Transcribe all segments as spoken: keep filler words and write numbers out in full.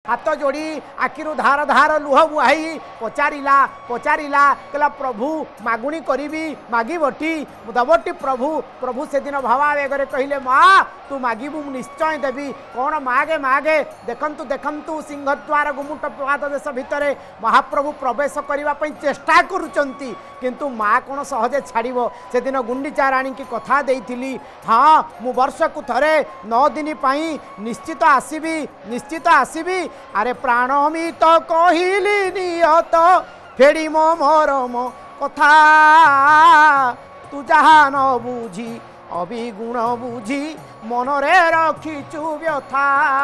हाथ जोड़ी आखिरु धार धार लुह बुहाई पचारिला पचारिला कहला प्रभु मागुणी करी मागिबटी दबटी प्रभु प्रभु से दिन भावावेगरे कहले माँ तू मागिबू निश्चय देवी कौन मागे मागे देखंतु देखंतु सिंहद्वार गुमुट प्रभात देश भितर महाप्रभु प्रवेश करने चेष्टा करुचंती किंतु माँ कौन सहजे छाड़ब से दिन गुंडीचा राणी की कथा देइथिली हाँ मु वर्ष को थरे नौ दिन पाई निश्चित आसबि निश्चित आसबि अरे प्राणमित कहली नियत फेड़ी मो मरम कथा तू जहा न बुझी अभिगुण बुझी मनरे रखिचु व्यथा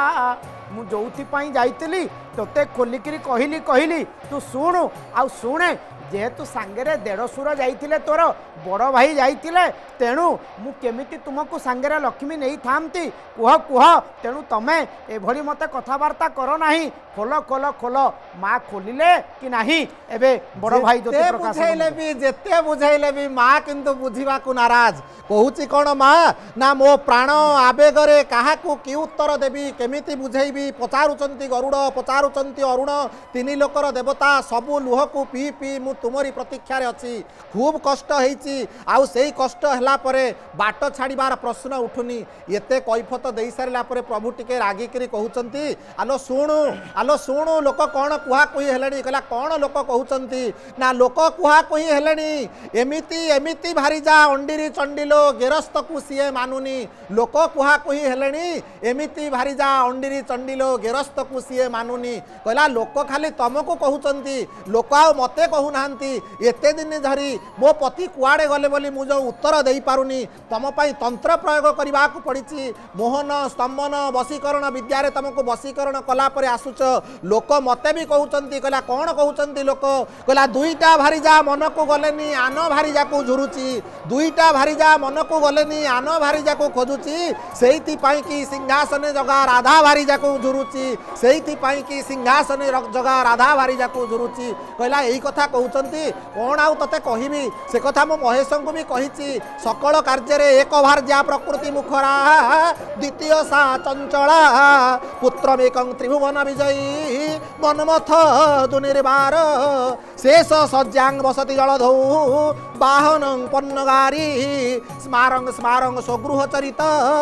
मु जोपाई जाइली तोते खोलिकी कहली कहली तू शुणु आउ शुणे जेहेतु सांगरे देढ़शुर जाइतिले तोर बड़ भाई जाइतिले तेणु मु केमिति तुमको सांगरे लक्ष्मी नहीं थामती कुह कुह तेणु तमे एभली मते कथबार्ता करो नाही खोल खोल खोल माँ खोलिले कि नाही एबे बड़ भाई ज्योति प्रकाश बुझाइले भी जेते बुझाइले भी माँ किंतु बुझिबा को नाराज कहूची कौन माँ ना मो प्राण आवेगरे काहाकू कि उत्तर देवी केमिति बुझेबी पचारुचंती गरुड़ पचारुचंती अरुण तीन लोकर देवता सबू लुह को पी पी मु तुमरी प्रतीक्षा रे अच्छी खूब कष्ट होईची आउ सेही कष्ट हला परे बाट छाड़बार प्रश्न उठुनी एते कैफत दे सारा पर प्रभु टिके रागिकी कहउचंती आलो शुणु आलो शुणु लोक कौन कुहा कुही हेलेनी कहला कौन लोक कहउचंती ना लोक कुहा कुही हेलेनी एमिति एमिति भारी जा अंडीरी चंडिलो गेरस्त को सीए मानुनी लोक कुहा कुही हेलेनी एमिति भारी जा अंडीरी चंडिलो गेरस्त को सीए मानुनी कहला लोक खाली तुमको कहउचंती लोक आ मते कहूना एते दिन धरी मो पति कुआड़े गले बोली मु जो उत्तर दे पारुनी तुम पाई तंत्र प्रयोग करने को पड़ी मोहन स्तंभन वशीकरण विद्यारे तुमको वशीकरण कला परे आसुच लोक मते भी कहउचंती कहला कौन कहउचंती लोक कहला दुईटा भारीजा मन को गलेनी आन भारीजा को झुरुची दुईटा भारीजा मन को गलेनी आन भारीजा को खोजुची सेइति पाई कि सिंहासन जगा राधा भारीजा को झुरुची सेइति पाई कि सिंहासन जगा राधा भारीजा को झुरुची कहला एई कथा कहउचंती कौन आउ तते कहिबी से कथा मो महेश को भी कहिची सकल कार्य रे एक भार्या प्रकृति मुखरा द्वितीय सा चंचला पुत्रमेकं त्रिभुवन विजयी मनमथ दुनिर्बार शेष सज्जांग वसति जलधौ बाहनं पन्नगारी स्मारंग स्मारंग स्वगृह चरित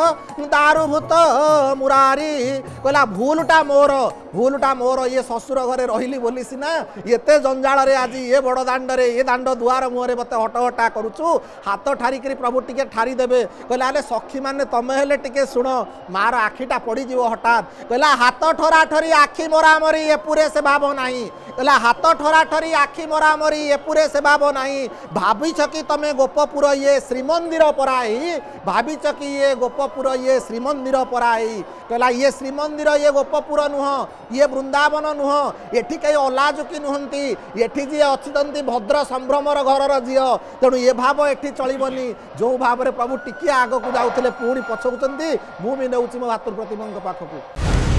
दारुभूत मुरारी कहला भूलटा मोर भूलटा मोर ये ससुर घरे रहिली बोली सिना एते जंजाल रे आज ये बड़ दांड रे ये दांड दुआर मुहरे मत हटहटा करुचु हाथ ठारिकी प्रभु टिके ठारी देबे कहला आले सखी माने तमे हेले टिके सुन मार आखिटा पड़ी जीव हठात कहला हाथ ठरा ठरी आखि मोरा मरी ए पूरे से भाव नाही कहला हाथ ठरा ठरी आखि मोरा मरी ए पूरे से भाव नाही भाबिछ कि तमे गोपपुर ये श्रीमंदिर पराई भाबिछ कि ये गोपपुर ये श्रीमंदिर पराई कहला ये श्रीमंदिर ये गोपपुर नुह ये वृंदावन नुह एठी कई अलाजुकी नुहंती एठी जी अच्छी भद्र संभ्रमर घर झील तेणु ये भाव एठी चलबनी जो भाव में प्रभु टिके आग को जाऊे पुणी पछौती मुझे नौची मो भातृ प्रतिमा पाखक।